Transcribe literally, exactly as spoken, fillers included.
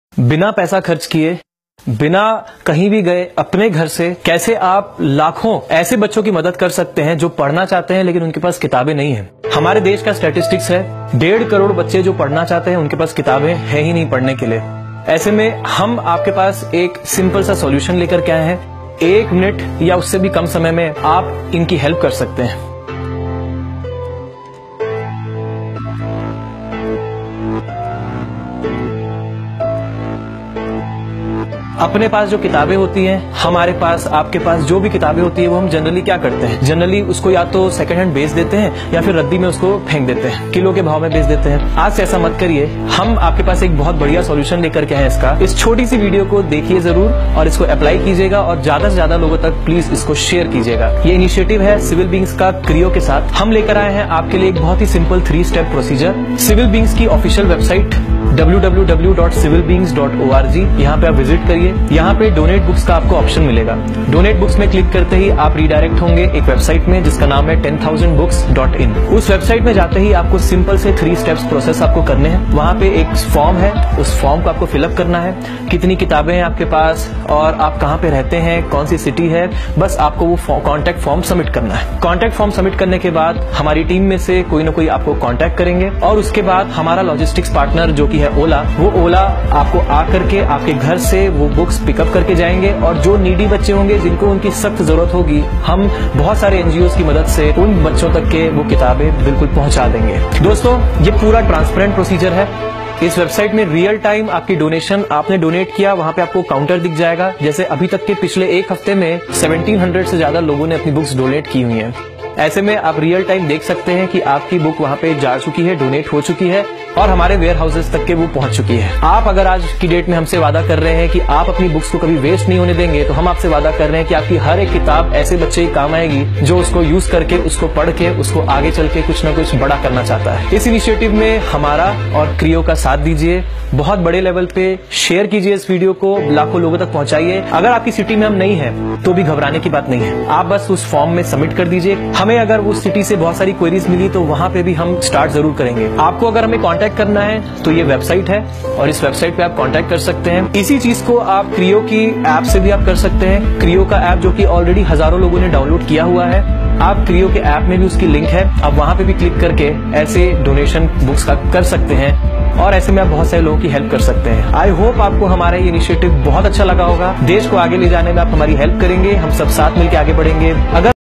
बिना पैसा खर्च किए, बिना कहीं भी गए, अपने घर से कैसे आप लाखों ऐसे बच्चों की मदद कर सकते हैं जो पढ़ना चाहते हैं लेकिन उनके पास किताबें नहीं हैं। हमारे देश का स्टैटिस्टिक्स है डेढ़ करोड़ बच्चे जो पढ़ना चाहते हैं उनके पास किताबें हैं ही नहीं पढ़ने के लिए। ऐसे में हम आपके पास एक सिंपल सा सॉल्यूशन लेकर के आए हैं। एक मिनट या उससे भी कम समय में आप इनकी हेल्प कर सकते हैं। अपने पास जो किताबें होती हैं, हमारे पास, आपके पास जो भी किताबें होती है वो हम जनरली क्या करते हैं, जनरली उसको या तो सेकंड हैंड बेच देते हैं या फिर रद्दी में उसको फेंक देते हैं, किलो के भाव में बेच देते हैं। आज से ऐसा मत करिए। हम आपके पास एक बहुत बढ़िया सॉल्यूशन लेकर के हैं इसका। इस छोटी सी वीडियो को देखिए जरूर और इसको अप्लाई कीजिएगा और ज्यादा से ज्यादा लोगों तक प्लीज इसको शेयर कीजिएगा। ये इनिशिएटिव है सिविल बींग्स का क्रियो के साथ। हम लेकर आए हैं आपके लिए एक बहुत ही simple three step procedure. Civil beings की official website W W W dot civil beings dot O R G, यहाँ पे आप विजिट करिए। यहाँ पे डोनेट बुक्स का आपको ऑप्शन मिलेगा। डोनेट बुक्स में क्लिक करते ही आप रिडायरेक्ट होंगे एक वेबसाइट में जिसका नाम है ten thousand books dot in. उस वेबसाइट में जाते ही आपको सिंपल से थ्री स्टेप्स प्रोसेस आपको करने हैं। वहाँ पे एक फॉर्म है, उस फॉर्म को आपको फिलअप करना है। कितनी किताबें हैं आपके पास और आप कहाँ पे रहते हैं, कौन सी सिटी है, बस आपको वो कॉन्टैक्ट फॉर्म सबमिट करना है। कॉन्टैक्ट फॉर्म सबमिट करने के बाद हमारी टीम में से कोई ना कोई आपको कॉन्टैक्ट करेंगे और उसके बाद हमारा लॉजिस्टिक्स पार्टनर जो कि है ओला, वो ओला आपको आकर के आपके घर से वो बुक्स पिकअप करके जाएंगे और जो नीडी बच्चे होंगे जिनको उनकी सख्त जरूरत होगी, हम बहुत सारे एनजीओ की मदद से उन बच्चों तक के वो किताबें बिल्कुल पहुंचा देंगे। दोस्तों, ये पूरा ट्रांसपेरेंट प्रोसीजर है। इस वेबसाइट में रियल टाइम आपकी डोनेशन, आपने डोनेट किया, वहां पे आपको काउंटर दिख जाएगा। जैसे अभी तक के पिछले एक हफ्ते में सत्रह सौ से ज्यादा लोगों ने अपनी बुक्स डोनेट की हुई हैं। ऐसे में आप रियल टाइम देख सकते हैं कि आपकी बुक वहां पे जा चुकी है, डोनेट हो चुकी है और हमारे वेयर हाउसेज तक के वो पहुंच चुकी है। आप अगर आज की डेट में हमसे वादा कर रहे हैं कि आप अपनी बुक्स को कभी वेस्ट नहीं होने देंगे, तो हम आपसे वादा कर रहे हैं कि आपकी हर एक किताब ऐसे बच्चे की काम आएगी जो उसको यूज करके, उसको पढ़ के, उसको आगे चल के कुछ न कुछ बड़ा करना चाहता है। इस इनिशिएटिव में हमारा और क्रियो का साथ दीजिए। बहुत बड़े लेवल पे शेयर कीजिए इस वीडियो को, लाखों लोगों तक पहुंचाइए। अगर आपकी सिटी में हम नहीं है तो भी घबराने की बात नहीं है। आप बस उस फॉर्म में सबमिट कर दीजिए। हमें अगर उस सिटी से बहुत सारी क्वेरीज मिली तो वहां पे भी हम स्टार्ट जरूर करेंगे। आपको अगर हमें कांटेक्ट करना है तो ये वेबसाइट है और इस वेबसाइट पे आप कांटेक्ट कर सकते हैं। इसी चीज को आप क्रियो की ऐप से भी आप कर सकते हैं। क्रियो का ऐप जो कि ऑलरेडी हजारों लोगों ने डाउनलोड किया हुआ है, आप क्रियो के ऐप में भी उसकी लिंक है, आप वहां पे भी क्लिक करके ऐसे डोनेशन बुक्स का कर सकते हैं और ऐसे में आप बहुत सारे लोगों की हेल्प कर सकते हैं। आई होप आपको हमारा ये इनिशिएटिव बहुत अच्छा लगा होगा। देश को आगे ले जाने में आप हमारी हेल्प करेंगे, हम सब साथ मिलकर आगे बढ़ेंगे। अगर